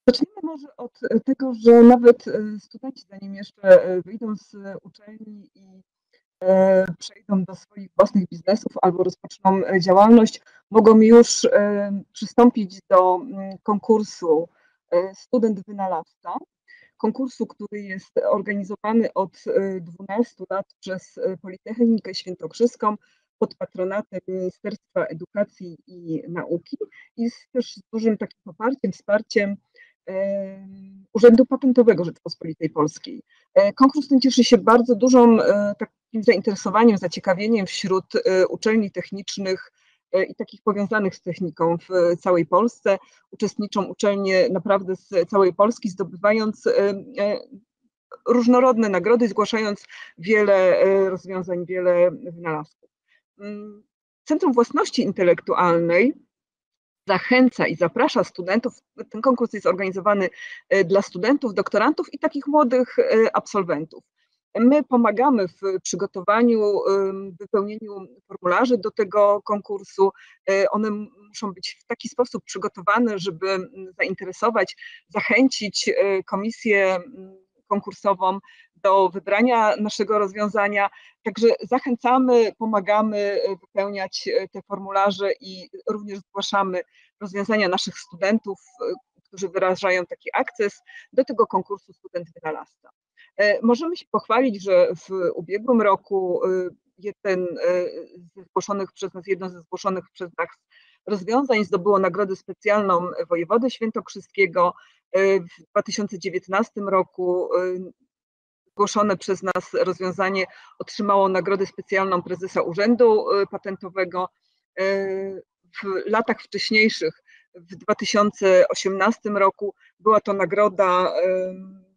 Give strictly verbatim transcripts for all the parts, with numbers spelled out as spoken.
Zacznijmy może od tego, że nawet, y, studenci, zanim jeszcze, y, wyjdą z uczelni i, e, przejdą do swoich własnych biznesów albo rozpoczną, e, działalność, mogą już, e, przystąpić do, mm, konkursu, e, Student Wynalazca. Konkursu, który jest organizowany od, y, dwunastu lat przez, y, Politechnikę Świętokrzyską pod patronatem Ministerstwa Edukacji i Nauki i z też z dużym takim poparciem, wsparciem, em, Urzędu Patentowego Rzeczypospolitej Polskiej. E, konkurs ten cieszy się bardzo dużą, e, takim zainteresowaniem, zaciekawieniem wśród, e, uczelni technicznych, e, i takich powiązanych z techniką w całej Polsce. Uczestniczą uczelnie naprawdę z całej Polski, zdobywając, e, e, różnorodne nagrody, zgłaszając wiele, e, rozwiązań, wiele wynalazków. Mm, Centrum Własności Intelektualnej zachęca i zaprasza studentów. Ten konkurs jest organizowany, e, dla studentów, doktorantów i takich młodych, e, absolwentów. My pomagamy w przygotowaniu, ym, wypełnieniu formularzy do tego konkursu. E, One m- muszą być w taki sposób przygotowane, żeby, mm, zainteresować, zachęcić, e, komisję, mm, konkursową do wybrania naszego rozwiązania. Także zachęcamy, pomagamy, e, wypełniać, e, te formularze i również zgłaszamy rozwiązania naszych studentów, e, którzy wyrażają taki akces do tego konkursu Student Wynalazca. E, Możemy się pochwalić, że w ubiegłym roku, y, jeden, e, ze zgłoszonych przez nas, jedno ze zgłoszonych przez nas rozwiązań zdobyło nagrodę specjalną wojewody świętokrzyskiego. E, W dwa tysiące dziewiętnastym roku, y, zgłoszone przez nas rozwiązanie otrzymało nagrodę specjalną prezesa Urzędu, y, Patentowego. E, W latach wcześniejszych, w dwa tysiące osiemnastym roku, była to nagroda, em,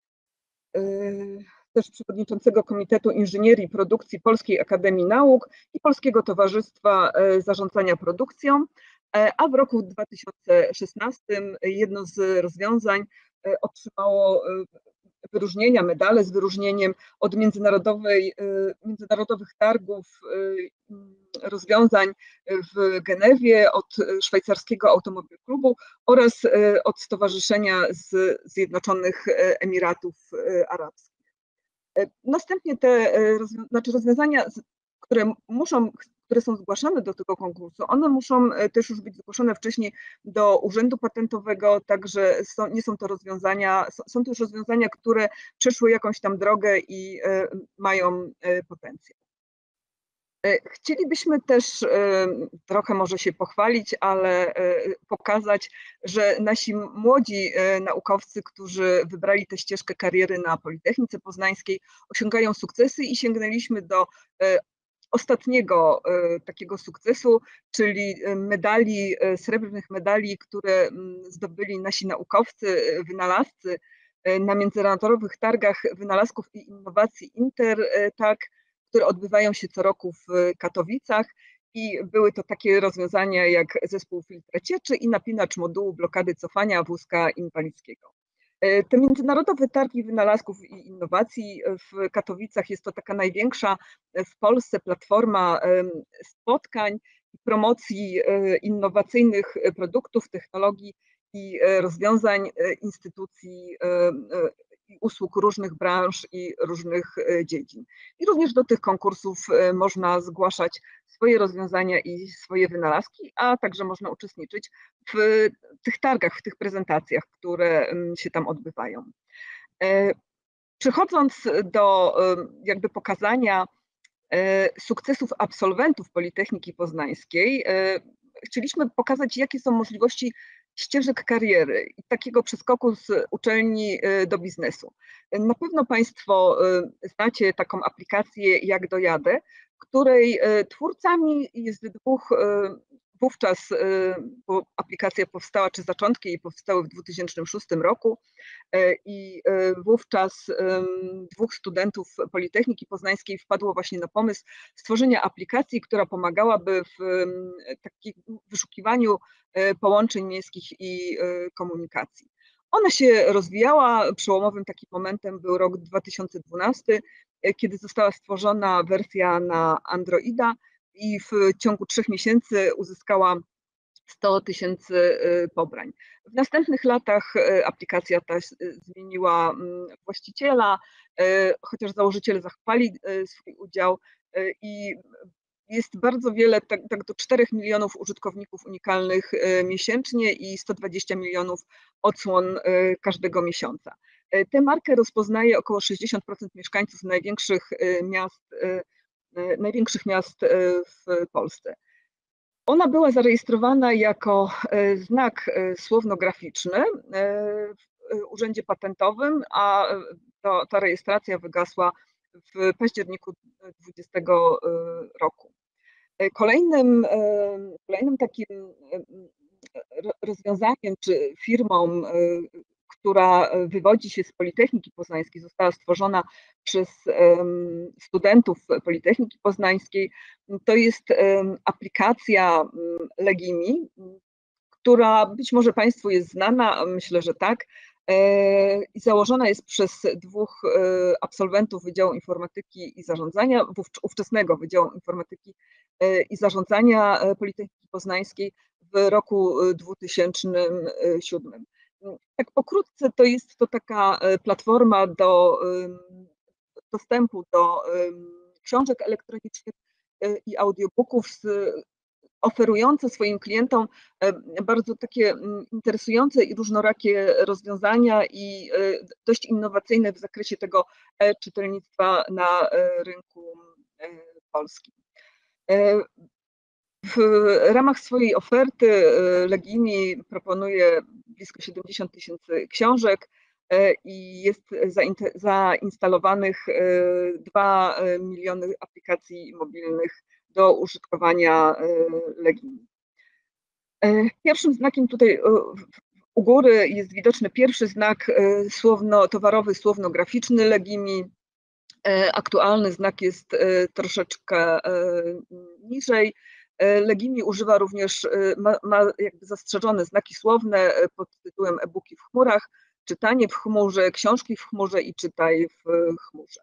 y, też przewodniczącego Komitetu Inżynierii Produkcji Polskiej Akademii Nauk i Polskiego Towarzystwa, e, Zarządzania Produkcją. E, A w roku dwa tysiące szesnastym jedno z rozwiązań, e, otrzymało, e, wyróżnienia, medale z wyróżnieniem od międzynarodowej, y, międzynarodowych targów, y, mm, rozwiązań w Genewie, od szwajcarskiego Automobil Klubu oraz, y, od Stowarzyszenia z Zjednoczonych Emiratów y, Arabskich. E, Następnie te, e, rozwią- znaczy rozwiązania, z- które muszą, które są zgłaszane do tego konkursu, one muszą, e, też już być zgłoszone wcześniej do Urzędu Patentowego, także są, nie są to rozwiązania, są, są to już rozwiązania, które przeszły jakąś tam drogę i, e, mają, e, potencjał. E, Chcielibyśmy też, e, trochę może się pochwalić, ale, e, pokazać, że nasi młodzi, e, naukowcy, którzy wybrali tę ścieżkę kariery na Politechnice Poznańskiej, osiągają sukcesy i sięgnęliśmy do, e, ostatniego, e, takiego sukcesu, czyli, e, medali, e, srebrnych medali, które, mm, zdobyli nasi naukowcy, e, wynalazcy, e, na międzynarodowych targach wynalazków i innowacji InterTAG, które odbywają się co roku w Katowicach, i były to takie rozwiązania jak zespół filtra cieczy i napinacz modułu blokady cofania wózka inwalidzkiego. E, Te międzynarodowe targi wynalazków i innowacji w Katowicach jest to taka największa w Polsce platforma, em, spotkań i promocji, e, innowacyjnych produktów, technologii i, e, rozwiązań, e, instytucji, e, e, i usług różnych branż i różnych, e, dziedzin. I również do tych konkursów, e, można zgłaszać swoje rozwiązania i swoje wynalazki, a także można uczestniczyć w tych targach, w tych prezentacjach, które, mm, się tam odbywają. E, Przechodząc do, em, jakby pokazania, e, sukcesów absolwentów Politechniki Poznańskiej, e, chcieliśmy pokazać, jakie są możliwości ścieżek kariery i takiego przeskoku z uczelni, e, do biznesu. Na pewno Państwo, e, znacie taką aplikację Jak dojadę, której, e, twórcami jest dwóch, e, wówczas, e, bo aplikacja powstała, czy zaczątki jej powstały w dwa tysiące szóstym roku, E, i, e, wówczas, em, dwóch studentów Politechniki Poznańskiej wpadło właśnie na pomysł stworzenia aplikacji, która pomagałaby w, em, takim wyszukiwaniu, e, połączeń miejskich i, e, komunikacji. Ona się rozwijała. Przełomowym takim momentem był rok dwa tysiące dwunasty, e, kiedy została stworzona wersja na Androida i w ciągu trzech miesięcy uzyskała sto tysięcy pobrań. W następnych latach aplikacja ta zmieniła właściciela, chociaż założyciele zachwali swój udział i jest bardzo wiele, tak, tak do czterech milionów użytkowników unikalnych miesięcznie i sto dwadzieścia milionów odsłon każdego miesiąca. Tę markę rozpoznaje około sześćdziesiąt procent mieszkańców największych miast, największych miast w Polsce. Ona była zarejestrowana jako znak słowno-graficzny w Urzędzie Patentowym, a to, ta rejestracja wygasła w październiku dwudziestego roku. Kolejnym, kolejnym takim rozwiązaniem czy firmą, która wywodzi się z Politechniki Poznańskiej, została stworzona przez studentów Politechniki Poznańskiej, to jest aplikacja Legimi, która być może Państwu jest znana, myślę, że tak, i założona jest przez dwóch absolwentów Wydziału Informatyki i Zarządzania, ówczesnego Wydziału Informatyki i Zarządzania Politechniki Poznańskiej w roku dwutysięcznym siódmym. Tak pokrótce to jest to taka platforma do dostępu do książek elektronicznych i audiobooków oferujące swoim klientom bardzo takie interesujące i różnorakie rozwiązania i dość innowacyjne w zakresie tego czytelnictwa na rynku polskim. W ramach swojej oferty Legimi proponuje blisko siedemdziesiąt tysięcy książek i jest zainstalowanych dwa miliony aplikacji mobilnych do użytkowania Legimi. Pierwszym znakiem tutaj u góry jest widoczny pierwszy znak słowno-towarowy, słowno-graficzny Legimi. Aktualny znak jest troszeczkę niżej. Legimi używa również, ma, ma jakby zastrzeżone znaki słowne pod tytułem e-booki w chmurach, czytanie w chmurze, książki w chmurze i czytaj w chmurze.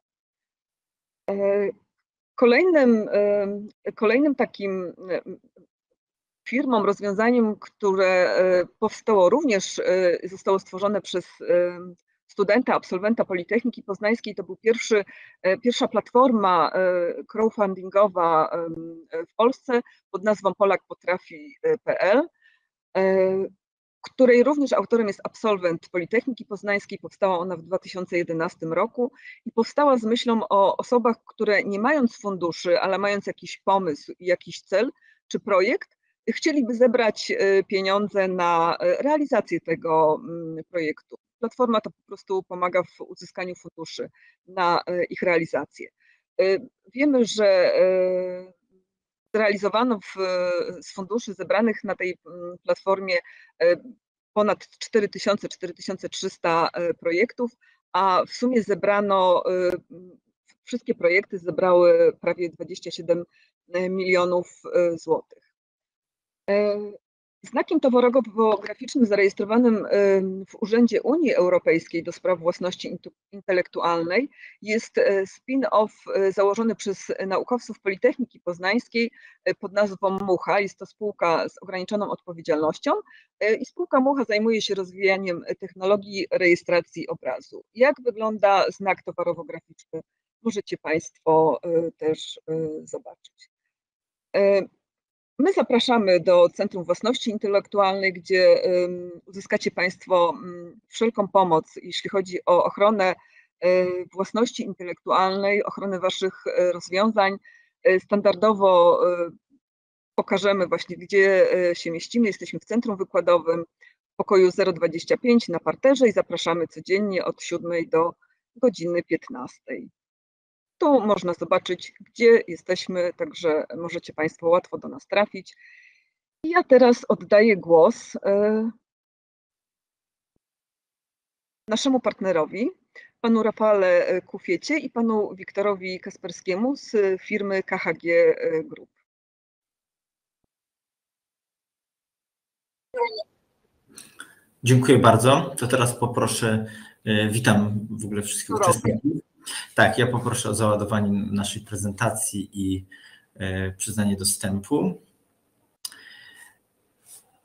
Kolejnym, kolejnym takim firmą, rozwiązaniem, które powstało również, zostało stworzone przez studenta, absolwenta Politechniki Poznańskiej, to był pierwszy, pierwsza platforma crowdfundingowa w Polsce pod nazwą polak potrafi kropka p l, której również autorem jest absolwent Politechniki Poznańskiej. Powstała ona w dwa tysiące jedenastym roku i powstała z myślą o osobach, które nie mając funduszy, ale mając jakiś pomysł i jakiś cel czy projekt, chcieliby zebrać pieniądze na realizację tego projektu. Platforma ta po prostu pomaga w uzyskaniu funduszy na ich realizację. Wiemy, że zrealizowano w, z funduszy zebranych na tej platformie ponad cztery tysiące, cztery tysiące trzysta projektów, a w sumie zebrano, wszystkie projekty zebrały prawie dwadzieścia siedem milionów złotych. Znakiem towarowo-graficznym zarejestrowanym w Urzędzie Unii Europejskiej do spraw własności intelektualnej jest spin-off założony przez naukowców Politechniki Poznańskiej pod nazwą Mucha. Jest to spółka z ograniczoną odpowiedzialnością i spółka Mucha zajmuje się rozwijaniem technologii rejestracji obrazu. Jak wygląda znak towarowo-graficzny, możecie Państwo też zobaczyć. My zapraszamy do Centrum Własności Intelektualnej, gdzie uzyskacie Państwo wszelką pomoc, jeśli chodzi o ochronę własności intelektualnej, ochronę Waszych rozwiązań. Standardowo pokażemy właśnie, gdzie się mieścimy. Jesteśmy w centrum wykładowym w pokoju zero dwadzieścia pięć na parterze i zapraszamy codziennie od siódmej do godziny piętnastej. Tu można zobaczyć, gdzie jesteśmy, także możecie Państwo łatwo do nas trafić. I ja teraz oddaję głos naszemu partnerowi, panu Rafale Kufiecie i panu Wiktorowi Kasperskiemu z firmy K H G Group. Dziękuję bardzo. To teraz poproszę, witam w ogóle wszystkich uczestników. Tak, ja poproszę o załadowanie naszej prezentacji i przyznanie dostępu.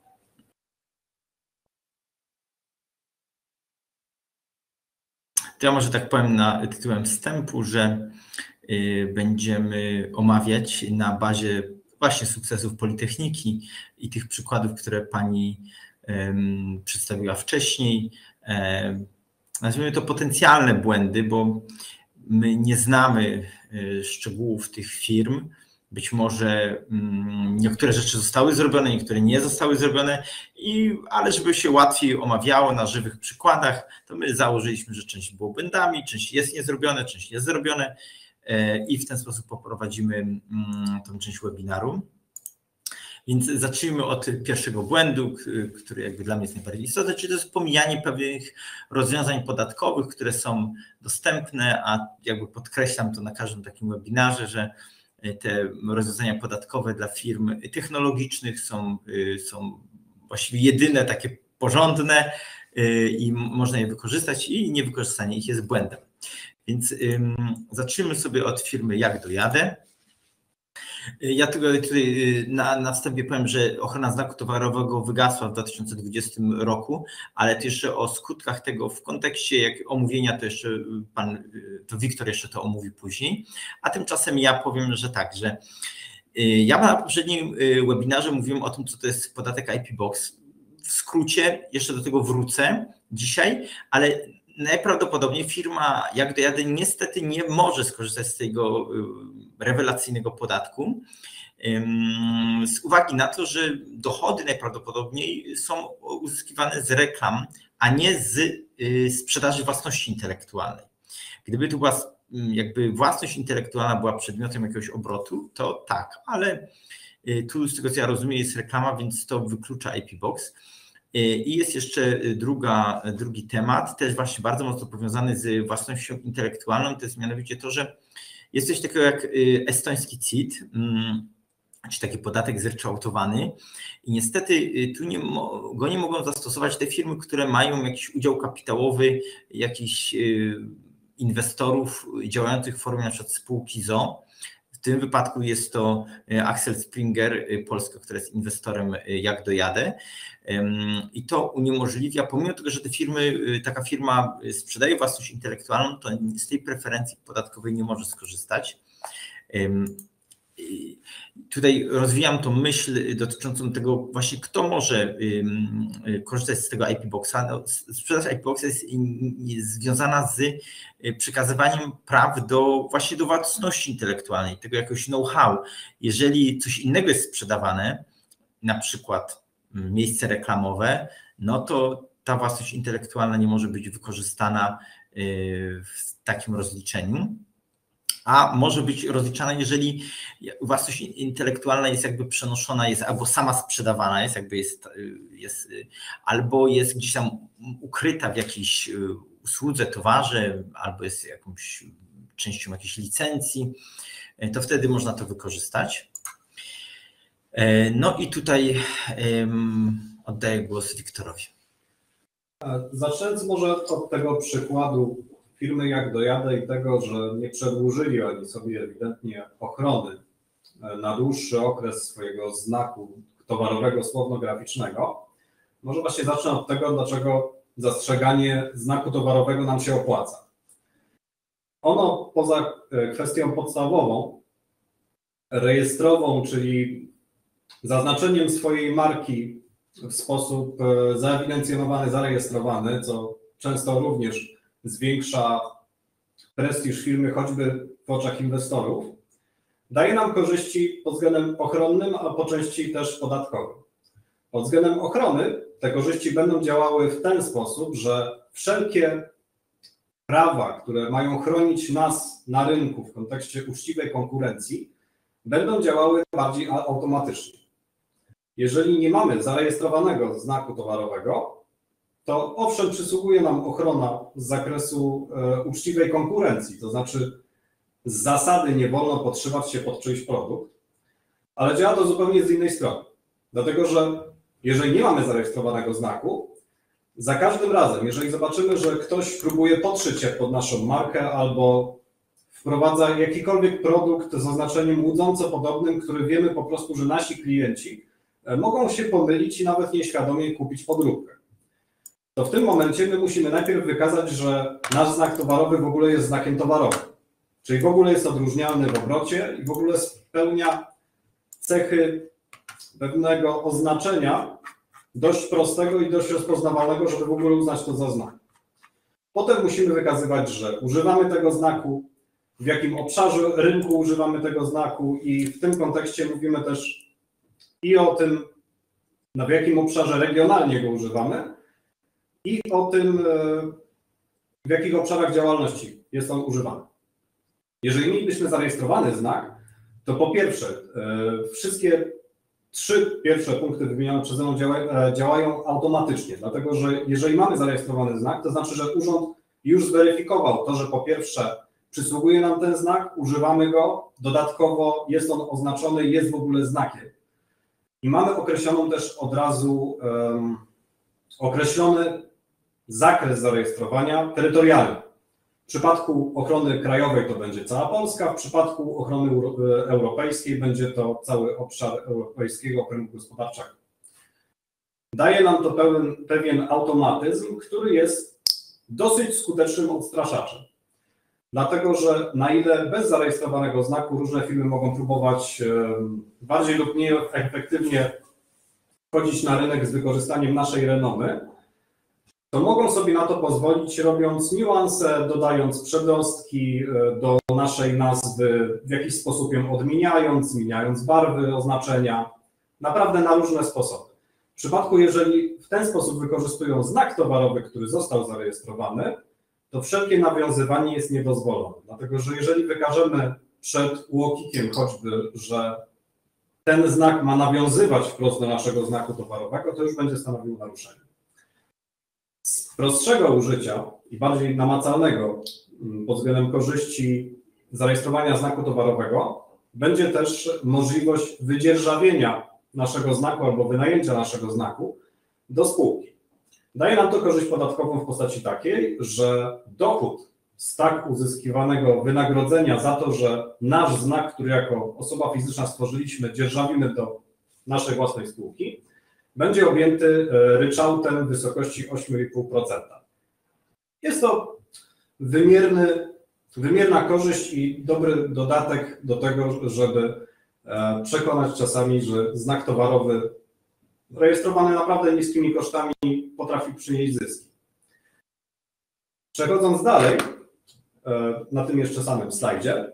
To ja może tak powiem na tytułem wstępu, że będziemy omawiać na bazie właśnie sukcesów Politechniki i tych przykładów, które pani um, przedstawiła wcześniej. Um, nazwijmy to potencjalne błędy, bo my nie znamy szczegółów tych firm. Być może um, niektóre rzeczy zostały zrobione, niektóre nie zostały zrobione, i, ale żeby się łatwiej omawiało na żywych przykładach, to my założyliśmy, że część było błędami, część jest niezrobione, część jest zrobione. I w ten sposób poprowadzimy tą część webinaru. Więc zacznijmy od pierwszego błędu, który jakby dla mnie jest najbardziej istotny, czyli to jest pomijanie pewnych rozwiązań podatkowych, które są dostępne, a jakby podkreślam to na każdym takim webinarze, że te rozwiązania podatkowe dla firm technologicznych są, są właściwie jedyne takie porządne i można je wykorzystać, i niewykorzystanie ich jest błędem. Więc ym, zacznijmy sobie od firmy Jak Dojadę. Ja tylko tutaj na, na wstępie powiem, że ochrona znaku towarowego wygasła w dwa tysiące dwudziestym roku, ale to jeszcze o skutkach tego w kontekście jak omówienia to jeszcze pan, to Wiktor jeszcze to omówi później, a tymczasem ja powiem, że tak, że ja na poprzednim webinarze mówiłem o tym, co to jest podatek I P Box. W skrócie jeszcze do tego wrócę dzisiaj, ale najprawdopodobniej firma Jak Dojadę niestety nie może skorzystać z tego rewelacyjnego podatku z uwagi na to, że dochody najprawdopodobniej są uzyskiwane z reklam, a nie z sprzedaży własności intelektualnej. Gdyby to była jakby własność intelektualna była przedmiotem jakiegoś obrotu, to tak, ale tu z tego co ja rozumiem jest reklama, więc to wyklucza I P Box. I jest jeszcze druga, drugi temat, też właśnie bardzo mocno powiązany z własnością intelektualną, to jest mianowicie to, że jest coś takiego jak estoński C I T, czy taki podatek zryczałtowany, i niestety tu nie, go nie mogą zastosować te firmy, które mają jakiś udział kapitałowy, jakichś inwestorów działających w formie na przykład spółki z o o. W tym wypadku jest to Axel Springer, Polska, która jest inwestorem Jak Dojadę, i to uniemożliwia, pomimo tego, że te firmy, taka firma sprzedaje własność intelektualną, to z tej preferencji podatkowej nie może skorzystać. Tutaj rozwijam tą myśl dotyczącą tego właśnie, kto może korzystać z tego I P Boxa. No, sprzedaż I P Boxa jest związana z przekazywaniem praw do właśnie do własności intelektualnej, tego jakiegoś know-how. Jeżeli coś innego jest sprzedawane, na przykład miejsce reklamowe, no to ta własność intelektualna nie może być wykorzystana w takim rozliczeniu. A może być rozliczana, jeżeli własność intelektualna jest jakby przenoszona, jest albo sama sprzedawana, jest jakby jest, jest albo jest gdzieś tam ukryta w jakiejś usłudze, towarze, albo jest jakąś częścią jakiejś licencji, to wtedy można to wykorzystać. No i tutaj um, oddaję głos Wiktorowi. Zaczynając może od tego przykładu firmy Jak Dojadę i tego, że nie przedłużyli oni sobie ewidentnie ochrony na dłuższy okres swojego znaku towarowego słowno-graficznego, może właśnie zacznę od tego, dlaczego zastrzeganie znaku towarowego nam się opłaca. Ono poza kwestią podstawową, rejestrową, czyli zaznaczeniem swojej marki w sposób zaewidencjonowany, zarejestrowany, co często również zwiększa prestiż firmy choćby w oczach inwestorów, daje nam korzyści pod względem ochronnym, a po części też podatkowym. Pod względem ochrony te korzyści będą działały w ten sposób, że wszelkie prawa, które mają chronić nas na rynku w kontekście uczciwej konkurencji, będą działały bardziej automatycznie. Jeżeli nie mamy zarejestrowanego znaku towarowego, to owszem przysługuje nam ochrona z zakresu e, uczciwej konkurencji, to znaczy z zasady nie wolno podszywać się pod czyjś produkt, ale działa to zupełnie z innej strony. Dlatego, że jeżeli nie mamy zarejestrowanego znaku, za każdym razem, jeżeli zobaczymy, że ktoś próbuje podszyć się pod naszą markę albo wprowadza jakikolwiek produkt z oznaczeniem łudząco podobnym, który wiemy po prostu, że nasi klienci mogą się pomylić i nawet nieświadomie kupić podróbkę. to w tym momencie my musimy najpierw wykazać, że nasz znak towarowy w ogóle jest znakiem towarowym, czyli w ogóle jest odróżnialny w obrocie i w ogóle spełnia cechy pewnego oznaczenia dość prostego i dość rozpoznawalnego, żeby w ogóle uznać to za znak. Potem musimy wykazywać, że używamy tego znaku, w jakim obszarze rynku używamy tego znaku i w tym kontekście mówimy też i o tym, no w jakim obszarze regionalnie go używamy i o tym, w jakich obszarach działalności jest on używany. Jeżeli mielibyśmy zarejestrowany znak, to po pierwsze wszystkie trzy pierwsze punkty wymienione przeze mną działa, działają automatycznie, dlatego że jeżeli mamy zarejestrowany znak, to znaczy, że urząd już zweryfikował to, że po pierwsze przysługuje nam ten znak, używamy go, dodatkowo jest on oznaczony, jest w ogóle znakiem. I mamy określoną też od razu um, określony zakres zarejestrowania terytorialny. W przypadku ochrony krajowej to będzie cała Polska, w przypadku ochrony europejskiej będzie to cały obszar Europejskiego Okręgu Gospodarczego. Daje nam to pełen, pewien automatyzm, który jest dosyć skutecznym odstraszaczem. Dlatego, że na ile bez zarejestrowanego znaku różne firmy mogą próbować bardziej lub mniej efektywnie wchodzić na rynek z wykorzystaniem naszej renomy, to mogą sobie na to pozwolić, robiąc niuanse, dodając przedrostki do naszej nazwy, w jakiś sposób ją odmieniając, zmieniając barwy oznaczenia, naprawdę na różne sposoby. W przypadku, jeżeli w ten sposób wykorzystują znak towarowy, który został zarejestrowany, to wszelkie nawiązywanie jest niedozwolone. Dlatego, że jeżeli wykażemy przed UOKiK-iem choćby, że ten znak ma nawiązywać wprost do naszego znaku towarowego, to już będzie stanowił naruszenie. Z prostszego użycia i bardziej namacalnego pod względem korzyści zarejestrowania znaku towarowego będzie też możliwość wydzierżawienia naszego znaku albo wynajęcia naszego znaku do spółki. Daje nam to korzyść podatkową w postaci takiej, że dochód z tak uzyskiwanego wynagrodzenia za to, że nasz znak, który jako osoba fizyczna stworzyliśmy, dzierżawimy do naszej własnej spółki, będzie objęty ryczałtem w wysokości osiem i pół procent. Jest to wymierny, wymierna korzyść i dobry dodatek do tego, żeby przekonać czasami, że znak towarowy rejestrowany naprawdę niskimi kosztami potrafi przynieść zyski. Przechodząc dalej, na tym jeszcze samym slajdzie,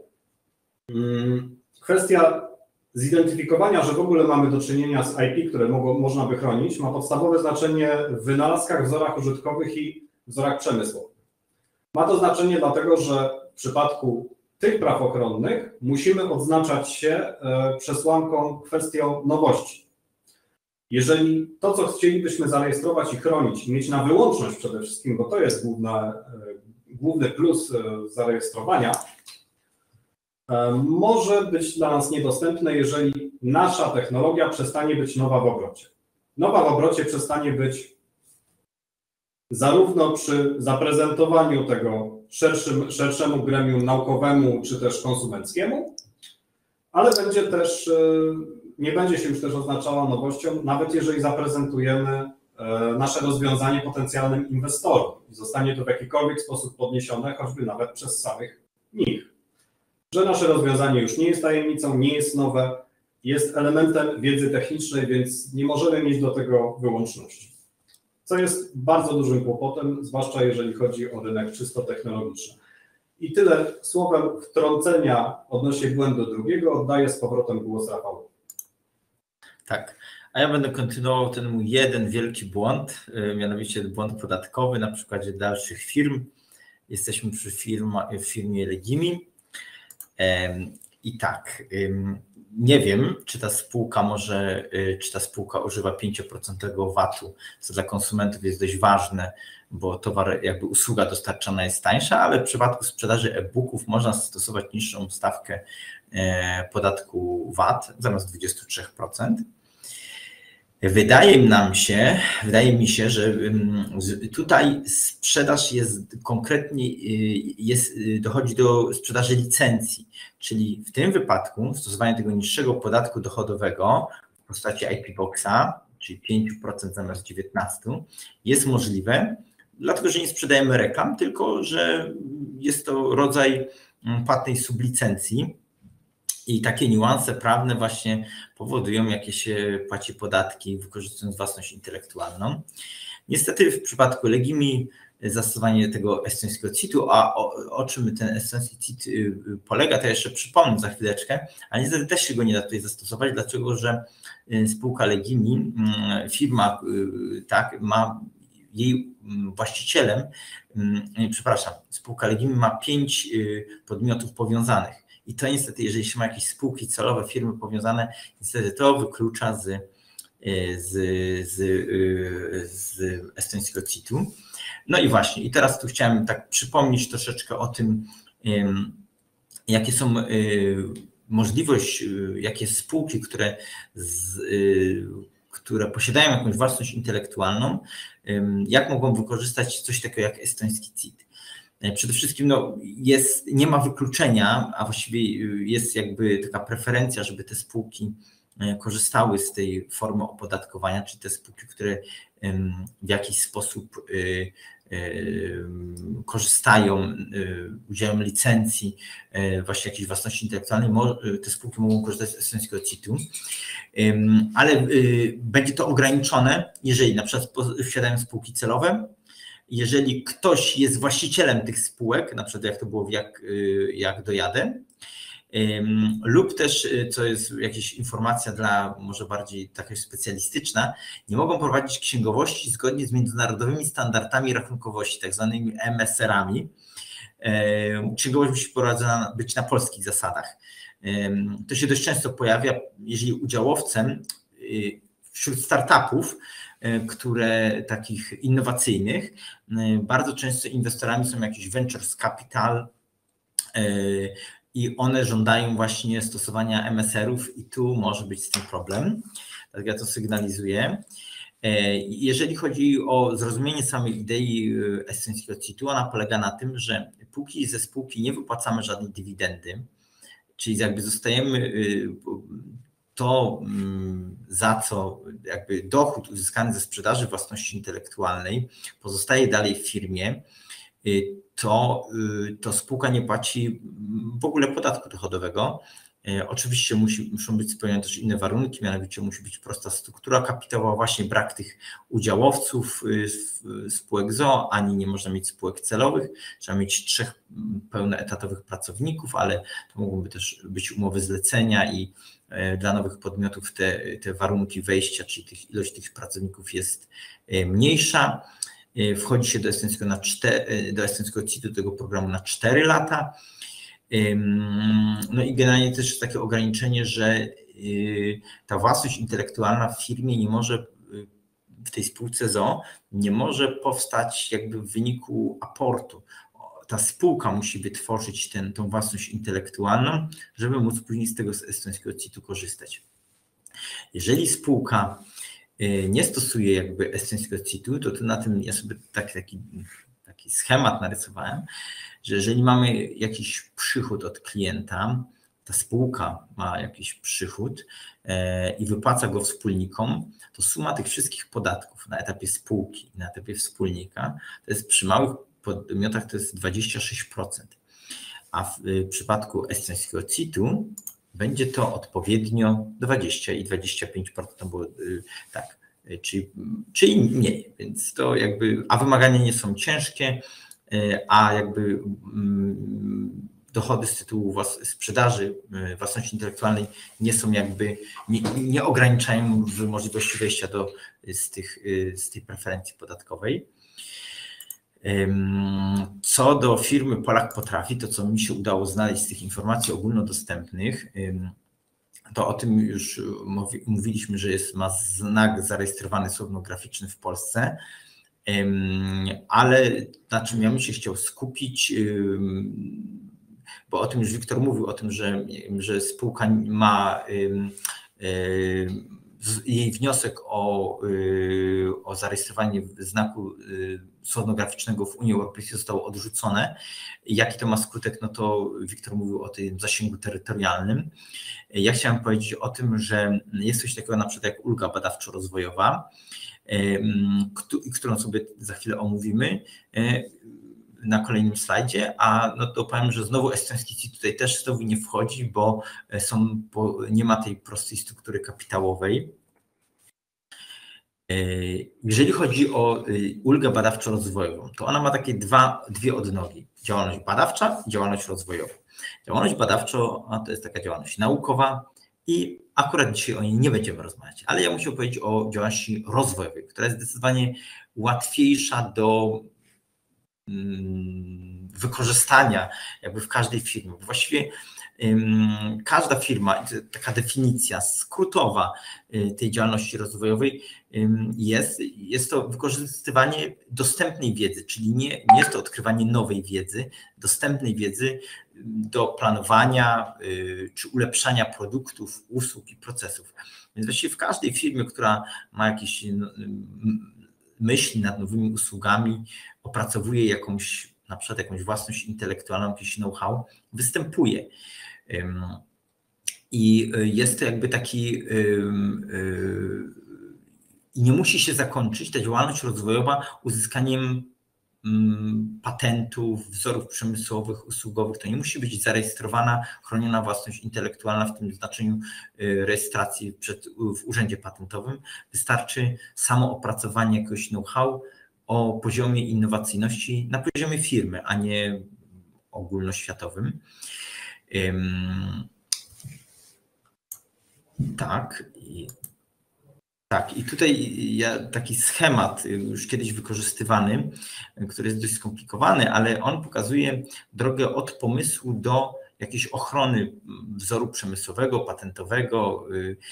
kwestia zidentyfikowania, że w ogóle mamy do czynienia z I P, które mogło, można by chronić, ma podstawowe znaczenie w wynalazkach, wzorach użytkowych i wzorach przemysłowych. Ma to znaczenie dlatego, że w przypadku tych praw ochronnych musimy odznaczać się przesłanką, kwestią nowości. Jeżeli to, co chcielibyśmy zarejestrować i chronić, mieć na wyłączność przede wszystkim, bo to jest główna, główny plus zarejestrowania, może być dla nas niedostępne, jeżeli nasza technologia przestanie być nowa w obrocie. Nowa w obrocie przestanie być zarówno przy zaprezentowaniu tego szerszym, szerszemu gremium naukowemu czy też konsumenckiemu, ale będzie też, nie będzie się już też oznaczała nowością, nawet jeżeli zaprezentujemy nasze rozwiązanie potencjalnym inwestorom i zostanie to w jakikolwiek sposób podniesione, choćby nawet przez samych nich. Że nasze rozwiązanie już nie jest tajemnicą, nie jest nowe, jest elementem wiedzy technicznej, więc nie możemy mieć do tego wyłączności. Co jest bardzo dużym kłopotem, zwłaszcza jeżeli chodzi o rynek czysto technologiczny. I tyle słowem wtrącenia odnośnie błędu drugiego oddaję z powrotem głos Rafałowi. Tak, a ja będę kontynuował ten mój jeden wielki błąd, mianowicie błąd podatkowy na przykładzie dalszych firm. Jesteśmy przy firma, w firmie Legimi. I tak, nie wiem, czy ta spółka może, czy ta spółka używa pięć procent V A T-u, co dla konsumentów jest dość ważne, bo towar, jakby usługa dostarczana jest tańsza, ale w przypadku sprzedaży e-booków można stosować niższą stawkę podatku V A T zamiast dwadzieścia trzy procent. Wydaje nam się, wydaje mi się, że tutaj sprzedaż jest konkretnie, jest, dochodzi do sprzedaży licencji, czyli w tym wypadku stosowanie tego niższego podatku dochodowego w postaci I P Boxa, czyli pięć procent zamiast dziewiętnaście procent, jest możliwe, dlatego że nie sprzedajemy reklam, tylko że jest to rodzaj płatnej sublicencji i takie niuanse prawne właśnie powodują, jakie się płaci podatki, wykorzystując własność intelektualną. Niestety w przypadku Legimi zastosowanie tego estońskiego C I T-u, a o, o czym ten estoński C I T polega, to jeszcze przypomnę za chwileczkę, ale niestety też się go nie da tutaj zastosować, dlatego że spółka Legimi, firma, tak, ma jej właścicielem, przepraszam, spółka Legimi ma pięć podmiotów powiązanych i to niestety, jeżeli się ma jakieś spółki celowe, firmy powiązane, niestety to wyklucza z, z, z, z estońskiego C I T-u. No i właśnie, i teraz tu chciałem tak przypomnieć troszeczkę o tym, jakie są możliwości, jakie spółki, które, z, które posiadają jakąś własność intelektualną, jak mogą wykorzystać coś takiego jak estoński C I T. Przede wszystkim no, jest, nie ma wykluczenia, a właściwie jest jakby taka preferencja, żeby te spółki korzystały z tej formy opodatkowania, czyli te spółki, które w jakiś sposób korzystają, udzielają licencji właśnie jakiejś własności intelektualnej, te spółki mogą korzystać z estońskiego C I T-u, ale będzie to ograniczone, jeżeli na przykład posiadają spółki celowe, jeżeli ktoś jest właścicielem tych spółek, na przykład jak to było w jak, jak dojadę, lub też, co jest jakaś informacja dla może bardziej taka specjalistyczna, nie mogą prowadzić księgowości zgodnie z międzynarodowymi standardami rachunkowości, tak zwanymi M S R-ami. Księgowość musi prowadzona być na polskich zasadach. To się dość często pojawia, jeżeli udziałowcem wśród startupów, które takich innowacyjnych, bardzo często inwestorami są jakieś ventures capital, i one żądają właśnie stosowania M S R-ów i tu może być z tym problem, tak ja to sygnalizuję. Jeżeli chodzi o zrozumienie samej idei estońskiego C I T-u, ona polega na tym, że póki ze spółki nie wypłacamy żadnej dywidendy, czyli jakby zostajemy to, za co jakby dochód uzyskany ze sprzedaży własności intelektualnej pozostaje dalej w firmie, to, to spółka nie płaci w ogóle podatku dochodowego. Oczywiście musi, muszą być spełnione też inne warunki, mianowicie musi być prosta struktura kapitałowa, właśnie brak tych udziałowców spółek z o o, ani nie można mieć spółek celowych, trzeba mieć trzech pełnoetatowych pracowników, ale to mogą też być umowy zlecenia i dla nowych podmiotów te, te warunki wejścia, czyli tych, ilość tych pracowników jest mniejsza. Wchodzi się do estońskiego, na cztery, do estońskiego C I T-u, do tego programu na cztery lata. No i generalnie też jest takie ograniczenie, że ta własność intelektualna w firmie nie może, w tej spółce z o o, nie może powstać jakby w wyniku aportu. Ta spółka musi wytworzyć ten, tą własność intelektualną, żeby móc później z tego estońskiego C I T-u korzystać. Jeżeli spółka nie stosuje jakby estońskiego C I T-u, to, to na tym ja sobie taki, taki, taki schemat narysowałem, że jeżeli mamy jakiś przychód od klienta, ta spółka ma jakiś przychód i wypłaca go wspólnikom, to suma tych wszystkich podatków na etapie spółki i na etapie wspólnika, to jest przy małych podmiotach to jest dwadzieścia sześć procent, a w przypadku estońskiego C I T-u będzie to odpowiednio dwadzieścia i dwadzieścia pięć procent, to było tak, czyli, czyli mniej, więc to jakby, a wymagania nie są ciężkie, a jakby dochody z tytułu włas, sprzedaży własności intelektualnej nie są jakby, nie, nie ograniczają w możliwości wejścia do, z, tych, z tej preferencji podatkowej. Co do firmy Polak Potrafi, to co mi się udało znaleźć z tych informacji ogólnodostępnych, to o tym już mówiliśmy, że jest, ma znak zarejestrowany słowno-graficzny w Polsce, ale na czym ja bym się chciał skupić, bo o tym już Wiktor mówił, o tym, że, że spółka ma jej wniosek o, o zarejestrowanie znaku słonograficznego w Unii Europejskiej został odrzucony. Jaki to ma skutek? No to Wiktor mówił o tym zasięgu terytorialnym. Ja chciałem powiedzieć o tym, że jest coś takiego na przykład jak ulga badawczo-rozwojowa, którą sobie za chwilę omówimy na kolejnym slajdzie, a no to powiem, że znowu estoński C I T tutaj też znowu nie wchodzi, bo, są, bo nie ma tej prostej struktury kapitałowej. Jeżeli chodzi o ulgę badawczo-rozwojową, to ona ma takie dwa, dwie odnogi. Działalność badawcza i działalność rozwojowa. Działalność badawcza to jest taka działalność naukowa i akurat dzisiaj o niej nie będziemy rozmawiać, ale ja muszę powiedzieć o działalności rozwojowej, która jest zdecydowanie łatwiejsza do wykorzystania jakby w każdej firmie. Właściwie każda firma, taka definicja skrótowa tej działalności rozwojowej jest, jest to wykorzystywanie dostępnej wiedzy, czyli nie, nie jest to odkrywanie nowej wiedzy, dostępnej wiedzy do planowania czy ulepszania produktów, usług i procesów. Więc właściwie w każdej firmie, która ma jakieś myśli nad nowymi usługami, opracowuje jakąś, na przykład jakąś własność intelektualną, jakiś know-how, występuje. I jest to jakby taki, i nie musi się zakończyć ta działalność rozwojowa uzyskaniem patentów, wzorów przemysłowych, usługowych. To nie musi być zarejestrowana, chroniona własność intelektualna w tym znaczeniu rejestracji przed, w urzędzie patentowym. Wystarczy samo opracowanie jakiegoś know-how o poziomie innowacyjności na poziomie firmy, a nie ogólnoświatowym. Tak. I, tak, i tutaj ja, taki schemat już kiedyś wykorzystywany, który jest dość skomplikowany, ale on pokazuje drogę od pomysłu do jakiejś ochrony wzoru przemysłowego, patentowego.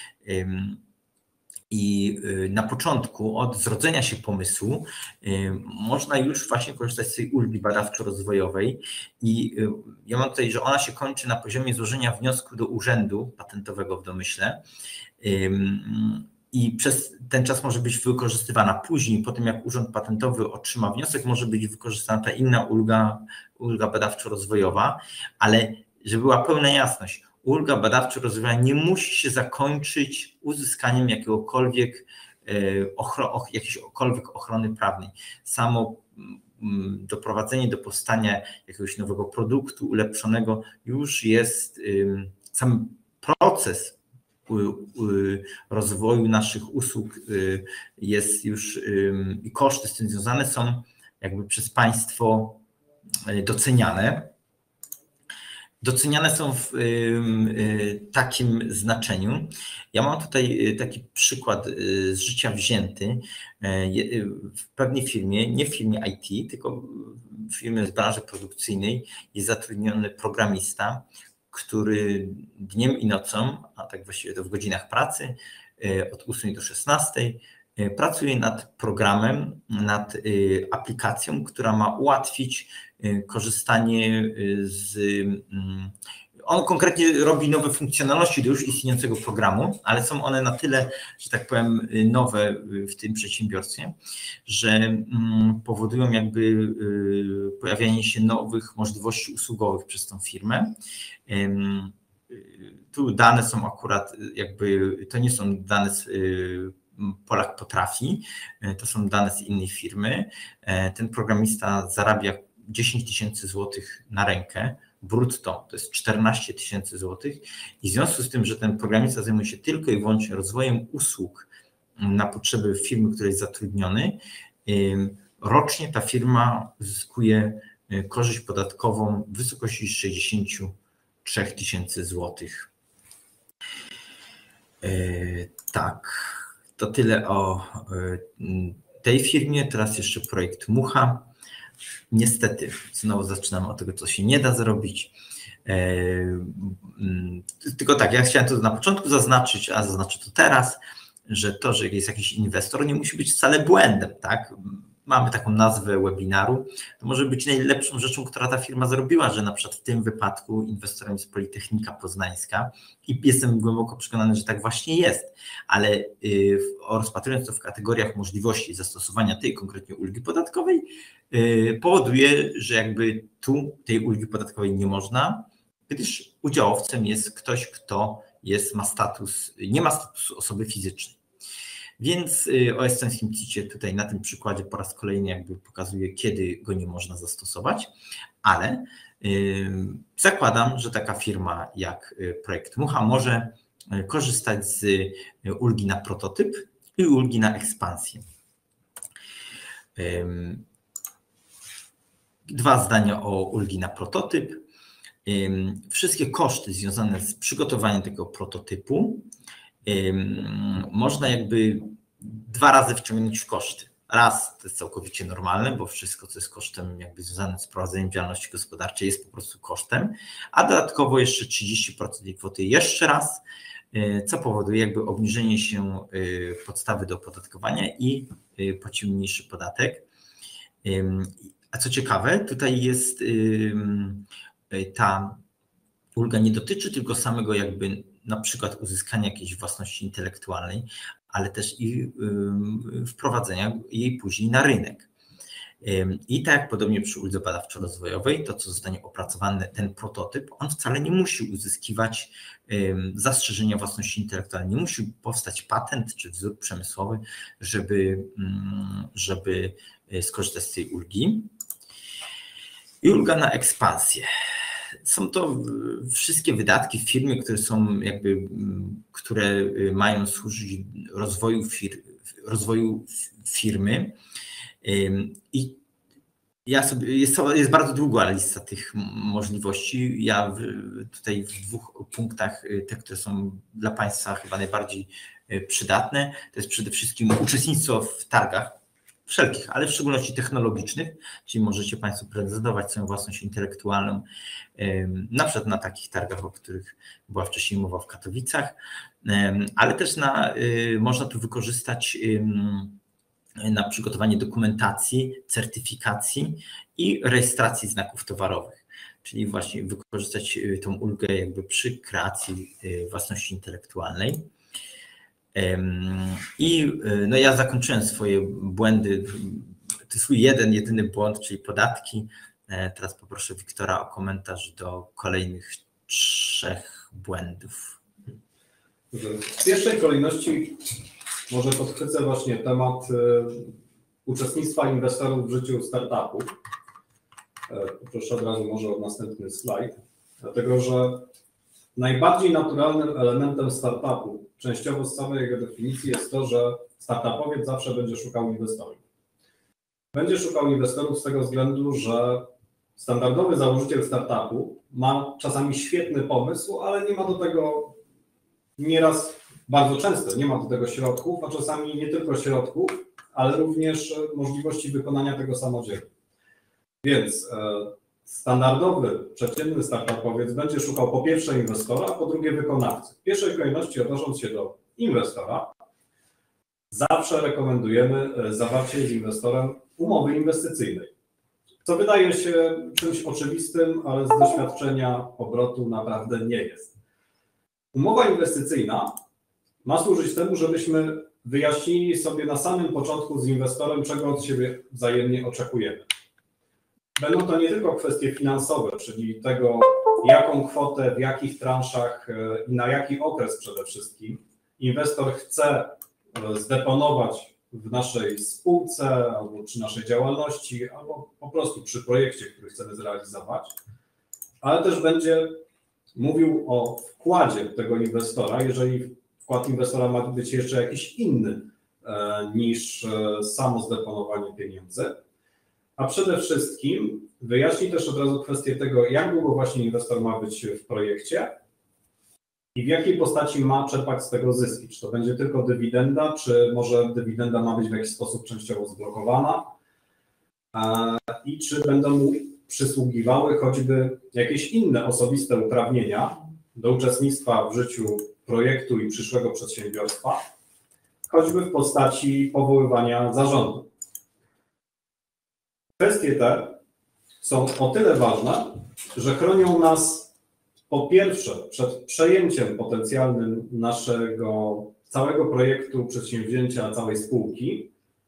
I na początku, od zrodzenia się pomysłu, można już właśnie korzystać z tej ulgi badawczo-rozwojowej. I ja mam tutaj, że ona się kończy na poziomie złożenia wniosku do urzędu patentowego w domyśle. I przez ten czas może być wykorzystywana. Później, po tym jak urząd patentowy otrzyma wniosek, może być wykorzystana ta inna ulga, ulga badawczo-rozwojowa, ale żeby była pełna jasność, ulga badawczo-rozwojowa nie musi się zakończyć uzyskaniem jakiegokolwiek, ochro, jakiejkolwiek ochrony prawnej. Samo doprowadzenie do powstania jakiegoś nowego produktu ulepszonego już jest, sam proces rozwoju naszych usług jest już i koszty z tym związane są jakby przez państwo doceniane. Doceniane są w takim znaczeniu. Ja mam tutaj taki przykład z życia wzięty. W pewnej firmie, nie w firmie I T, tylko w firmie z branży produkcyjnej jest zatrudniony programista, który dniem i nocą, a tak właściwie to w godzinach pracy, od ósmej do szesnastej, pracuje nad programem, nad aplikacją, która ma ułatwić korzystanie z... On konkretnie robi nowe funkcjonalności do już istniejącego programu, ale są one na tyle, że tak powiem, nowe w tym przedsiębiorstwie, że powodują jakby pojawianie się nowych możliwości usługowych przez tą firmę. Tu dane są akurat jakby, to nie są dane z Polak potrafi, to są dane z innej firmy. Ten programista zarabia dziesięć tysięcy złotych na rękę, brutto to jest czternaście tysięcy złotych i w związku z tym, że ten programista zajmuje się tylko i wyłącznie rozwojem usług na potrzeby firmy, której jest zatrudniony, rocznie ta firma uzyskuje korzyść podatkową w wysokości sześćdziesiąt trzy tysiące złotych. Tak, to tyle o tej firmie. Teraz jeszcze projekt Mucha. Niestety, znowu zaczynam od tego, co się nie da zrobić. Tylko tak, ja chciałem to na początku zaznaczyć, a zaznaczę to teraz, że to, że jest jakiś inwestor, nie musi być wcale błędem, tak? mamy taką nazwę webinaru, to może być najlepszą rzeczą, która ta firma zrobiła, że na przykład w tym wypadku inwestorem jest Politechnika Poznańska i jestem głęboko przekonany, że tak właśnie jest, ale rozpatrując to w kategoriach możliwości zastosowania tej konkretnie ulgi podatkowej, powoduje, że jakby tu tej ulgi podatkowej nie można, gdyż udziałowcem jest ktoś, kto jest, ma status, nie ma statusu osoby fizycznej. Więc o estońskim C I T-ie tutaj na tym przykładzie po raz kolejny jakby pokazuje, kiedy go nie można zastosować, ale yy, zakładam, że taka firma jak Projekt Mucha może korzystać z ulgi na prototyp i ulgi na ekspansję. Yy, dwa zdania o ulgi na prototyp. Yy, wszystkie koszty związane z przygotowaniem tego prototypu można jakby dwa razy wciągnąć w koszty. Raz to jest całkowicie normalne, bo wszystko, co jest kosztem jakby związanym z prowadzeniem działalności gospodarczej, jest po prostu kosztem, a dodatkowo jeszcze trzydzieści procent tej kwoty jeszcze raz, co powoduje jakby obniżenie się podstawy do opodatkowania i płaci mniejszy podatek. A co ciekawe, tutaj jest ta ulga nie dotyczy tylko samego jakby na przykład uzyskania jakiejś własności intelektualnej, ale też i wprowadzenia jej później na rynek. I tak jak podobnie przy uldze badawczo-rozwojowej, to co zostanie opracowany, ten prototyp, on wcale nie musi uzyskiwać zastrzeżenia własności intelektualnej, nie musi powstać patent czy wzór przemysłowy, żeby, żeby skorzystać z tej ulgi. I ulga na ekspansję. Są to wszystkie wydatki w firmie, które są jakby, które mają służyć rozwoju, fir, rozwoju firmy. I ja sobie, jest, jest bardzo długa lista tych możliwości. Ja w, tutaj w dwóch punktach, te, które są dla Państwa chyba najbardziej przydatne, to jest przede wszystkim uczestnictwo w targach wszelkich, ale w szczególności technologicznych, czyli możecie Państwo prezentować swoją własność intelektualną, na przykład na takich targach, o których była wcześniej mowa w Katowicach, ale też na, można tu wykorzystać na przygotowanie dokumentacji, certyfikacji i rejestracji znaków towarowych, czyli właśnie wykorzystać tą ulgę jakby przy kreacji własności intelektualnej. I no ja zakończyłem swoje błędy, to swój jeden, jedyny błąd, czyli podatki. Teraz poproszę Wiktora o komentarz do kolejnych trzech błędów. W pierwszej kolejności może podchwycę właśnie temat uczestnictwa inwestorów w życiu startupu. Proszę od razu może o następny slajd, dlatego że najbardziej naturalnym elementem startupu, częściowo z całej jego definicji, jest to, że startupowiec zawsze będzie szukał inwestorów. Będzie szukał inwestorów z tego względu, że standardowy założyciel startupu ma czasami świetny pomysł, ale nie ma do tego nieraz, bardzo często nie ma do tego środków, a czasami nie tylko środków, ale również możliwości wykonania tego samodzielnie. Więc standardowy, przeciętny startupowiec będzie szukał po pierwsze inwestora, a po drugie wykonawcy. W pierwszej kolejności, odnosząc się do inwestora, zawsze rekomendujemy zawarcie z inwestorem umowy inwestycyjnej. Co wydaje się czymś oczywistym, ale z doświadczenia obrotu naprawdę nie jest. Umowa inwestycyjna ma służyć temu, żebyśmy wyjaśnili sobie na samym początku z inwestorem, czego od siebie wzajemnie oczekujemy. Będą to nie tylko kwestie finansowe, czyli tego, jaką kwotę, w jakich transzach i na jaki okres przede wszystkim inwestor chce zdeponować w naszej spółce, albo przy naszej działalności, albo po prostu przy projekcie, który chcemy zrealizować, ale też będzie mówił o wkładzie tego inwestora, jeżeli wkład inwestora ma być jeszcze jakiś inny niż samo zdeponowanie pieniędzy. A przede wszystkim wyjaśni też od razu kwestię tego, jak długo właśnie inwestor ma być w projekcie i w jakiej postaci ma czerpać z tego zyski. Czy to będzie tylko dywidenda, czy może dywidenda ma być w jakiś sposób częściowo zblokowana i czy będą mu przysługiwały choćby jakieś inne osobiste uprawnienia do uczestnictwa w życiu projektu i przyszłego przedsiębiorstwa, choćby w postaci powoływania zarządu. Kwestie te są o tyle ważne, że chronią nas po pierwsze przed przejęciem potencjalnym naszego całego projektu, przedsięwzięcia, całej spółki,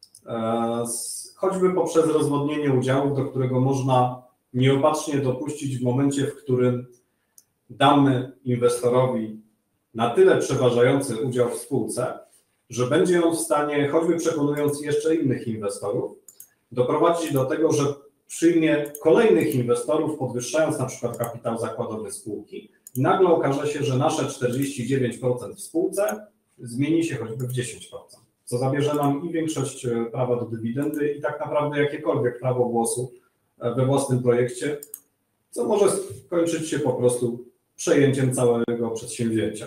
choćby poprzez rozwodnienie udziałów, do którego można nieopatrznie dopuścić w momencie, w którym damy inwestorowi na tyle przeważający udział w spółce, że będzie on w stanie, choćby przekonując jeszcze innych inwestorów, doprowadzić do tego, że przyjmie kolejnych inwestorów, podwyższając na przykład kapitał zakładowy spółki i nagle okaże się, że nasze czterdzieści dziewięć procent w spółce zmieni się choćby w dziesięć procent, co zabierze nam i większość prawa do dywidendy i tak naprawdę jakiekolwiek prawo głosu we własnym projekcie, co może skończyć się po prostu przejęciem całego przedsięwzięcia.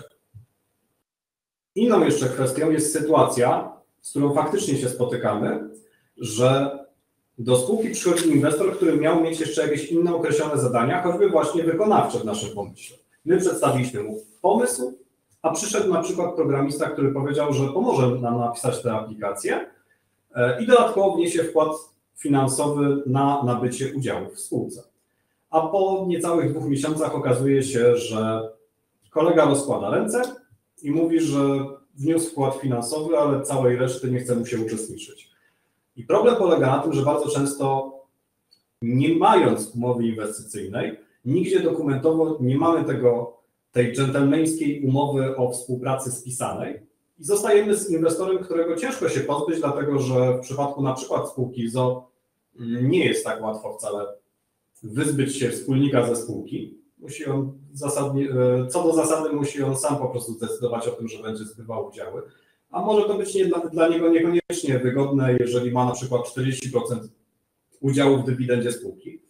Inną jeszcze kwestią jest sytuacja, z którą faktycznie się spotykamy, że do spółki przychodzi inwestor, który miał mieć jeszcze jakieś inne określone zadania, choćby właśnie wykonawcze w naszym pomyśle. My przedstawiliśmy mu pomysł, a przyszedł na przykład programista, który powiedział, że pomoże nam napisać tę aplikację i dodatkowo wniesie wkład finansowy na nabycie udziałów w spółce. A po niecałych dwóch miesiącach okazuje się, że kolega rozkłada ręce i mówi, że wniósł wkład finansowy, ale całej reszty nie chce mu się uczestniczyć. I problem polega na tym, że bardzo często, nie mając umowy inwestycyjnej, nigdzie dokumentowo nie mamy tego, tej dżentelmeńskiej umowy o współpracy spisanej i zostajemy z inwestorem, którego ciężko się pozbyć, dlatego że w przypadku na przykład spółki z o o nie jest tak łatwo wcale wyzbyć się wspólnika ze spółki. Musi on zasadnie, co do zasady musi on sam po prostu zdecydować o tym, że będzie zbywał udziały. A może to być nie, dla, dla niego niekoniecznie wygodne, jeżeli ma na przykład czterdzieści procent udziału w dywidendzie spółki.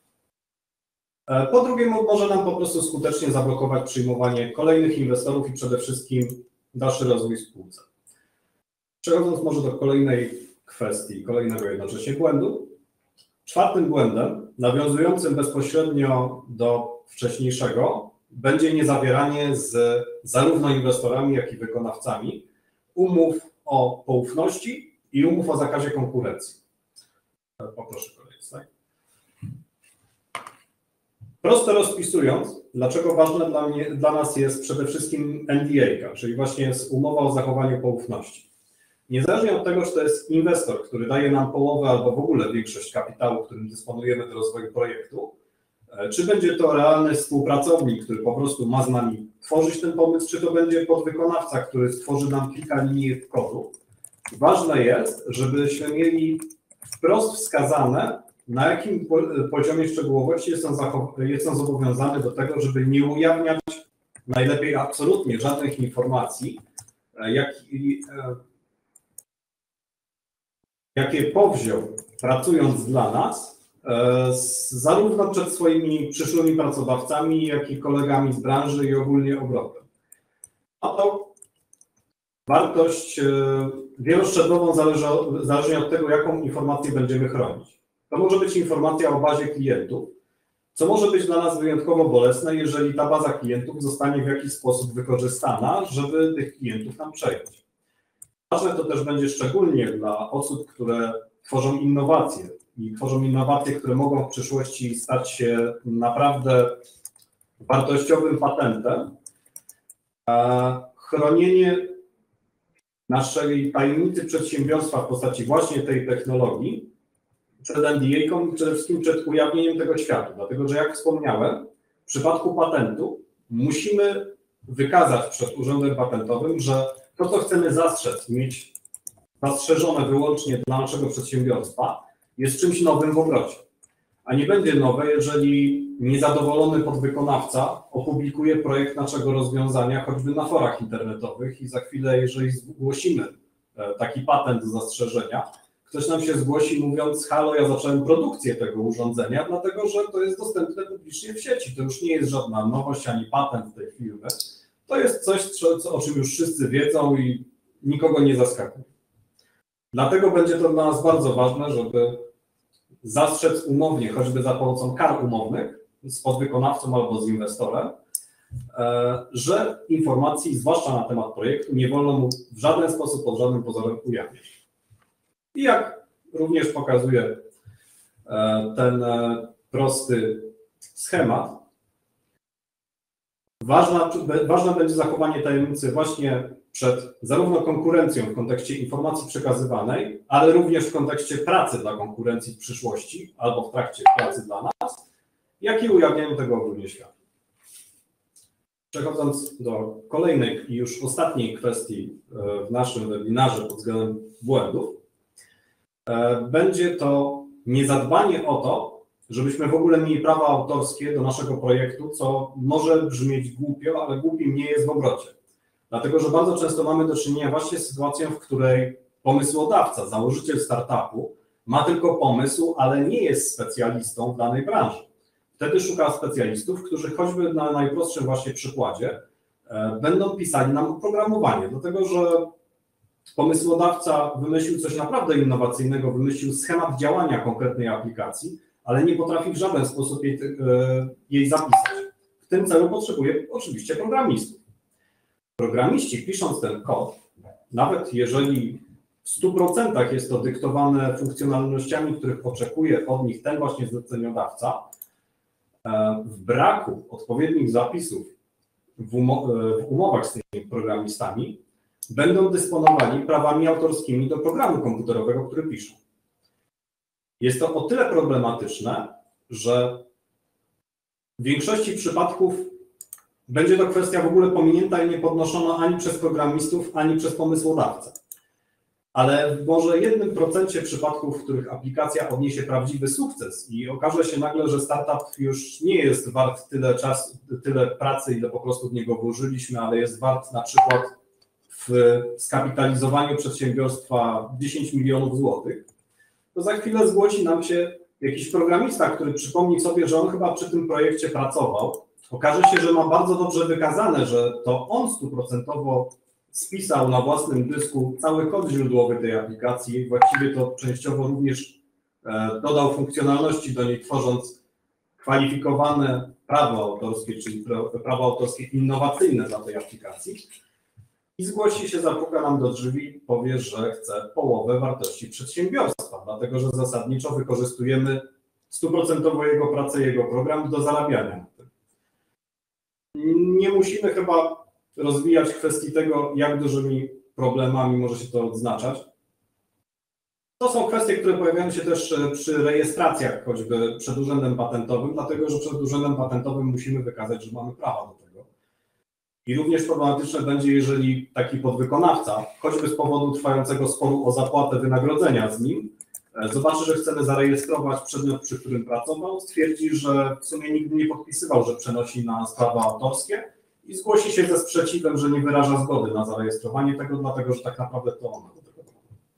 Po drugie, może nam po prostu skutecznie zablokować przyjmowanie kolejnych inwestorów i przede wszystkim dalszy rozwój w spółce. Przechodząc może do kolejnej kwestii, kolejnego jednocześnie błędu. Czwartym błędem, nawiązującym bezpośrednio do wcześniejszego, będzie niezawieranie z zarówno inwestorami, jak i wykonawcami umów o poufności i umów o zakazie konkurencji. Poproszę kolejny slajd. Prosto rozpisując, dlaczego ważne dla, mnie, dla nas jest przede wszystkim N D A, czyli właśnie jest umowa o zachowaniu poufności. Niezależnie od tego, czy to jest inwestor, który daje nam połowę albo w ogóle większość kapitału, którym dysponujemy do rozwoju projektu, czy będzie to realny współpracownik, który po prostu ma z nami tworzyć ten pomysł, czy to będzie podwykonawca, który stworzy nam kilka linii kodu. Ważne jest, żebyśmy mieli wprost wskazane, na jakim poziomie szczegółowości jest on, jest on zobowiązany do tego, żeby nie ujawniać najlepiej absolutnie żadnych informacji, jak, jakie powziął, pracując dla nas, zarówno przed swoimi przyszłymi pracodawcami, jak i kolegami z branży i ogólnie obrotem. A to wartość wieloszczeblową zależy, zależnie od tego, jaką informację będziemy chronić. To może być informacja o bazie klientów, co może być dla nas wyjątkowo bolesne, jeżeli ta baza klientów zostanie w jakiś sposób wykorzystana, żeby tych klientów nam przejąć. Ważne to też będzie szczególnie dla osób, które tworzą innowacje i tworzą innowacje, które mogą w przyszłości stać się naprawdę wartościowym patentem. Chronienie naszej tajemnicy przedsiębiorstwa w postaci właśnie tej technologii przed N D A-ką i przede wszystkim przed ujawnieniem tego światu. Dlatego, że jak wspomniałem, w przypadku patentu musimy wykazać przed Urzędem Patentowym, że to, co chcemy zastrzec, mieć zastrzeżone wyłącznie dla naszego przedsiębiorstwa, jest czymś nowym w obrocie. A nie będzie nowe, jeżeli niezadowolony podwykonawca opublikuje projekt naszego rozwiązania choćby na forach internetowych i za chwilę, jeżeli zgłosimy taki patent do zastrzeżenia, ktoś nam się zgłosi mówiąc: halo, ja zacząłem produkcję tego urządzenia, dlatego że to jest dostępne publicznie w sieci. To już nie jest żadna nowość ani patent tej firmy. To jest coś, co, o czym już wszyscy wiedzą i nikogo nie zaskakuje. Dlatego będzie to dla nas bardzo ważne, żeby zastrzec umownie, choćby za pomocą kar umownych z podwykonawcą albo z inwestorem, że informacji, zwłaszcza na temat projektu, nie wolno mu w żaden sposób, pod żadnym pozorem ujawniać. I jak również pokazuje ten prosty schemat. Ważna, ważne będzie zachowanie tajemnicy właśnie przed zarówno konkurencją w kontekście informacji przekazywanej, ale również w kontekście pracy dla konkurencji w przyszłości albo w trakcie pracy dla nas, jak i ujawnieniu tego ogólnie światu. Przechodząc do kolejnej i już ostatniej kwestii w naszym webinarze pod względem błędów, będzie to niezadbanie o to, żebyśmy w ogóle mieli prawa autorskie do naszego projektu, co może brzmieć głupio, ale głupim nie jest w obrocie. Dlatego, że bardzo często mamy do czynienia właśnie z sytuacją, w której pomysłodawca, założyciel startupu ma tylko pomysł, ale nie jest specjalistą w danej branży. Wtedy szuka specjalistów, którzy choćby na najprostszym właśnie przykładzie będą pisali nam oprogramowanie, dlatego że pomysłodawca wymyślił coś naprawdę innowacyjnego, wymyślił schemat działania konkretnej aplikacji, ale nie potrafi w żaden sposób jej, jej zapisać. W tym celu potrzebuje oczywiście programistów. Programiści, pisząc ten kod, nawet jeżeli w stu procentach jest to dyktowane funkcjonalnościami, których oczekuje od nich ten właśnie zleceniodawca, w braku odpowiednich zapisów w, umo w umowach z tymi programistami będą dysponowali prawami autorskimi do programu komputerowego, który piszą. Jest to o tyle problematyczne, że w większości przypadków będzie to kwestia w ogóle pominięta i nie podnoszona ani przez programistów, ani przez pomysłodawcę. Ale w może jednym procencie przypadków, w których aplikacja odniesie prawdziwy sukces i okaże się nagle, że startup już nie jest wart tyle czasu, tyle pracy, ile po prostu w niego włożyliśmy, ale jest wart na przykład w skapitalizowaniu przedsiębiorstwa dziesięć milionów złotych, to za chwilę zgłosi nam się jakiś programista, który przypomni sobie, że on chyba przy tym projekcie pracował. Okaże się, że ma bardzo dobrze wykazane, że to on stuprocentowo spisał na własnym dysku cały kod źródłowy tej aplikacji, właściwie to częściowo również dodał funkcjonalności do niej, tworząc kwalifikowane prawo autorskie, czyli prawo autorskie innowacyjne dla tej aplikacji. I zgłosi się, zapuka nam do drzwi, powie, że chce połowę wartości przedsiębiorstwa, dlatego że zasadniczo wykorzystujemy stuprocentowo jego pracę, jego program do zarabiania na tym. Nie musimy chyba rozwijać kwestii tego, jak dużymi problemami może się to odznaczać. To są kwestie, które pojawiają się też przy rejestracjach, choćby przed Urzędem Patentowym, dlatego że przed Urzędem Patentowym musimy wykazać, że mamy prawa do tego. I również problematyczne będzie, jeżeli taki podwykonawca, choćby z powodu trwającego sporu o zapłatę wynagrodzenia z nim, zobaczy, że chcemy zarejestrować przedmiot, przy którym pracował, stwierdzi, że w sumie nigdy nie podpisywał, że przenosi na sprawy autorskie i zgłosi się ze sprzeciwem, że nie wyraża zgody na zarejestrowanie tego, dlatego że tak naprawdę to on ma do tego.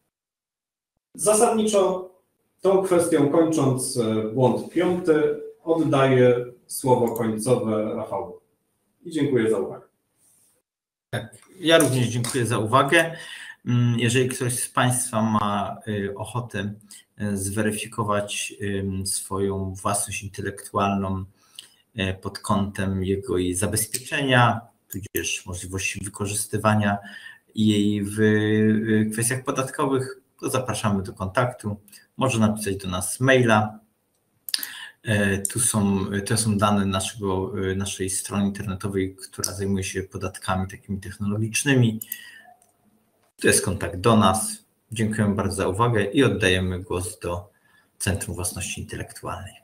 Zasadniczo tą kwestią kończąc błąd piąty, oddaję słowo końcowe Rafału. I dziękuję za uwagę. Tak, ja również dziękuję za uwagę. Jeżeli ktoś z Państwa ma ochotę zweryfikować swoją własność intelektualną pod kątem jego jej zabezpieczenia, tudzież możliwości wykorzystywania jej w kwestiach podatkowych, to zapraszamy do kontaktu. Można napisać do nas maila. Tu są, to są dane naszego, naszej strony internetowej, która zajmuje się podatkami takimi technologicznymi. To jest kontakt do nas. Dziękujemy bardzo za uwagę i oddajemy głos do Centrum Własności Intelektualnej.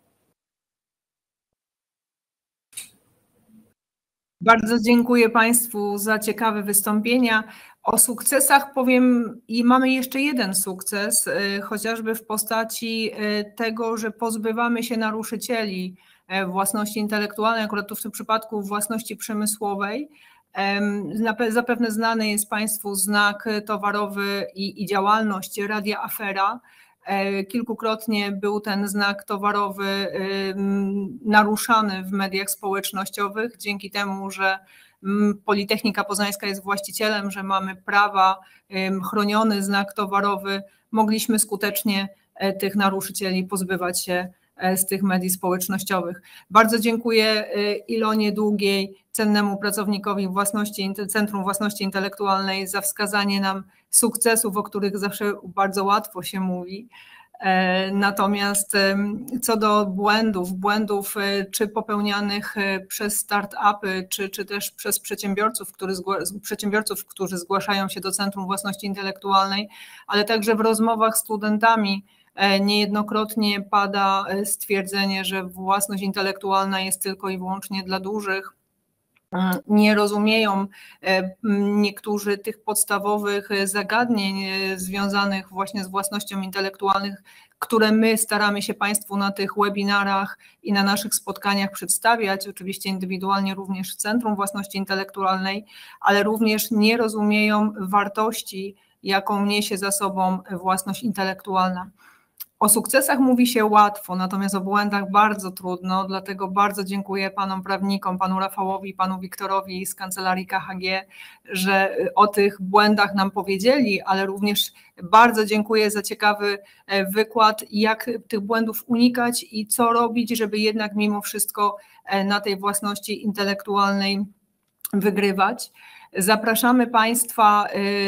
Bardzo dziękuję Państwu za ciekawe wystąpienia. O sukcesach powiem i mamy jeszcze jeden sukces, chociażby w postaci tego, że pozbywamy się naruszycieli własności intelektualnej, akurat tu w tym przypadku własności przemysłowej. Zapewne znany jest Państwu znak towarowy i, i działalność Radia Afera. Kilkukrotnie był ten znak towarowy naruszany w mediach społecznościowych dzięki temu, że Politechnika Poznańska jest właścicielem, że mamy prawa, chroniony znak towarowy, mogliśmy skutecznie tych naruszycieli pozbywać się z tych mediów społecznościowych. Bardzo dziękuję Ilonie Długiej, cennemu pracownikowi własności, Centrum Własności Intelektualnej, za wskazanie nam sukcesów, o których zawsze bardzo łatwo się mówi. Natomiast co do błędów, błędów czy popełnianych przez start-upy, czy, czy też przez przedsiębiorców, którzy, przedsiębiorców, którzy zgłaszają się do Centrum Własności Intelektualnej, ale także w rozmowach z studentami niejednokrotnie pada stwierdzenie, że własność intelektualna jest tylko i wyłącznie dla dużych. Nie rozumieją niektórzy tych podstawowych zagadnień związanych właśnie z własnością intelektualną, które my staramy się Państwu na tych webinarach i na naszych spotkaniach przedstawiać, oczywiście indywidualnie również w Centrum Własności Intelektualnej, ale również nie rozumieją wartości, jaką niesie za sobą własność intelektualna. O sukcesach mówi się łatwo, natomiast o błędach bardzo trudno, dlatego bardzo dziękuję panom prawnikom, panu Rafałowi, panu Wiktorowi z Kancelarii K H G, że o tych błędach nam powiedzieli, ale również bardzo dziękuję za ciekawy wykład, jak tych błędów unikać i co robić, żeby jednak mimo wszystko na tej własności intelektualnej wygrywać. Zapraszamy Państwa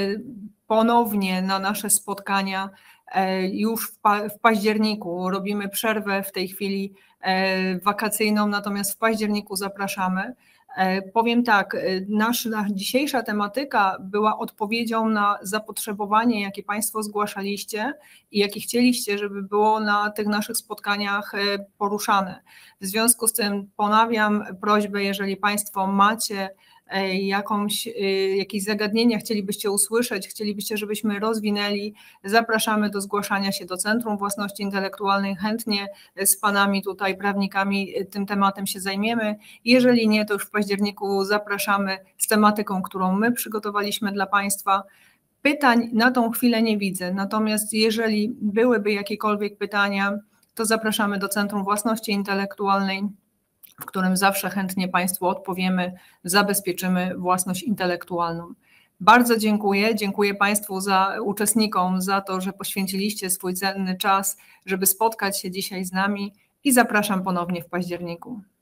ponownie na nasze spotkania już w, pa w październiku. Robimy przerwę w tej chwili wakacyjną, natomiast w październiku zapraszamy. Powiem tak, nasza dzisiejsza tematyka była odpowiedzią na zapotrzebowanie, jakie Państwo zgłaszaliście i jakie chcieliście, żeby było na tych naszych spotkaniach poruszane. W związku z tym ponawiam prośbę, jeżeli Państwo macie jakąś, jakieś zagadnienia chcielibyście usłyszeć, chcielibyście, żebyśmy rozwinęli, zapraszamy do zgłaszania się do Centrum Własności Intelektualnej. Chętnie z Panami tutaj, prawnikami, tym tematem się zajmiemy. Jeżeli nie, to już w październiku zapraszamy z tematyką, którą my przygotowaliśmy dla Państwa. Pytań na tą chwilę nie widzę, natomiast jeżeli byłyby jakiekolwiek pytania, to zapraszamy do Centrum Własności Intelektualnej, w którym zawsze chętnie Państwu odpowiemy, zabezpieczymy własność intelektualną. Bardzo dziękuję, dziękuję Państwu, za uczestnikom za to, że poświęciliście swój cenny czas, żeby spotkać się dzisiaj z nami i zapraszam ponownie w październiku.